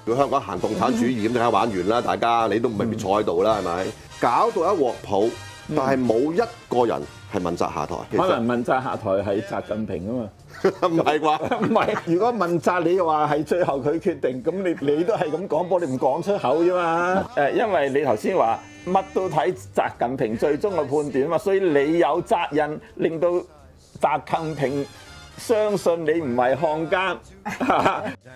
如果香港行共產主義咁，就梗係玩完啦！大家你都未必坐喺度啦，係咪？搞到一鑊泡，但係冇一個人係問責下台。 可能問責下台係習近平啊嘛。 唔係啩？ 唔係，如果問責你話係最後佢決定，咁你都係咁講，不過你唔講出口啫嘛。因為你頭先話乜都睇習近平最終嘅判斷啊嘛，所以你有責任令到習近平相信你唔係漢奸。